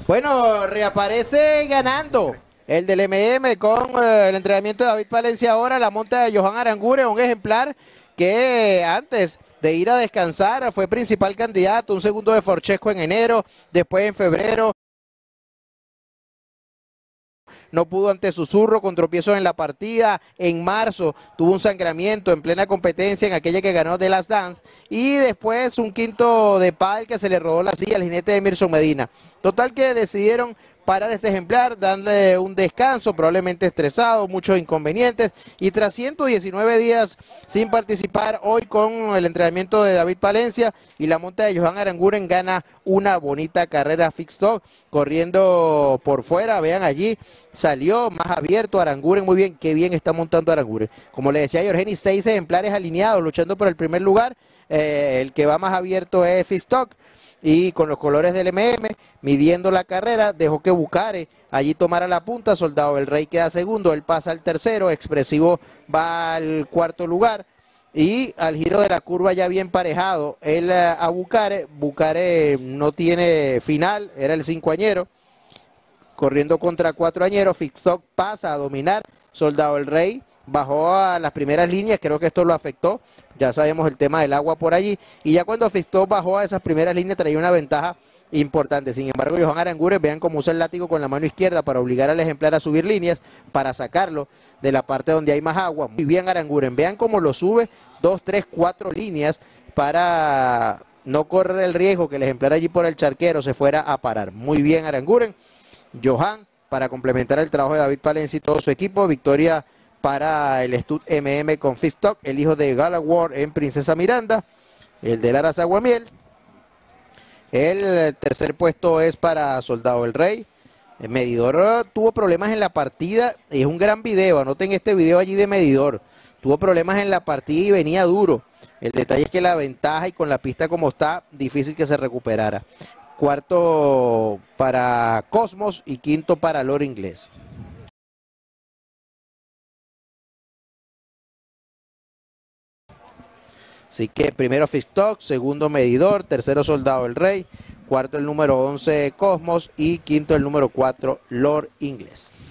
Bueno, reaparece ganando el del MM con el entrenamiento de David Palencia ahora, la monta de Johan Aranguren, un ejemplar que antes de ir a descansar fue principal candidato, un segundo de Forchesco en enero, después en febrero. No pudo ante Susurro con tropiezos en la partida. En marzo tuvo un sangramiento en plena competencia en aquella que ganó The Last Dance. Y después un quinto de pal que se le rodó la silla al jinete de Emerson Medina. Total que decidieron parar este ejemplar, darle un descanso, probablemente estresado, muchos inconvenientes. Y tras 119 días sin participar, hoy con el entrenamiento de David Palencia y la monta de Johan Aranguren gana una bonita carrera fixed dog, corriendo por fuera, vean allí, salió más abierto Aranguren, muy bien, qué bien está montando Aranguren. Como le decía Yorgeni, 6 ejemplares alineados, luchando por el primer lugar, el que va más abierto es fixed dog, y con los colores del MM, midiendo la carrera, dejó que Bucare allí tomara la punta, Soldado del Rey queda segundo, él pasa al tercero, Expresivo va al cuarto lugar, y al giro de la curva ya bien parejado, él a Bucare no tiene final, era el 5añero, corriendo contra 4añeros, Fixoc pasa a dominar, Soldado del Rey bajó a las primeras líneas, creo que esto lo afectó, ya sabemos el tema del agua por allí, y ya cuando Fixoc bajó a esas primeras líneas traía una ventaja importante. Sin embargo, Johan Aranguren, vean cómo usa el látigo con la mano izquierda para obligar al ejemplar a subir líneas, para sacarlo de la parte donde hay más agua. Muy bien Aranguren, vean cómo lo sube 2, 3, 4 líneas para no correr el riesgo que el ejemplar allí por el charquero se fuera a parar. Muy bien Aranguren. Johan, para complementar el trabajo de David Palencia y todo su equipo, victoria para el Stud MM con Fixoc, el hijo de Galawar en Princesa Miranda, el de Lara Aguamiel. El tercer puesto es para Soldado del Rey. El Medidor tuvo problemas en la partida, es un gran video, anoten este video allí de Medidor. Tuvo problemas en la partida y venía duro. El detalle es que la ventaja y con la pista como está, difícil que se recuperara. Cuarto para Cosmos y quinto para Loro Inglés. Así que primero Fixoc, segundo Medidor, tercero Soldado del Rey, cuarto el número 11 Cosmos y quinto el número 4 Lord Inglés.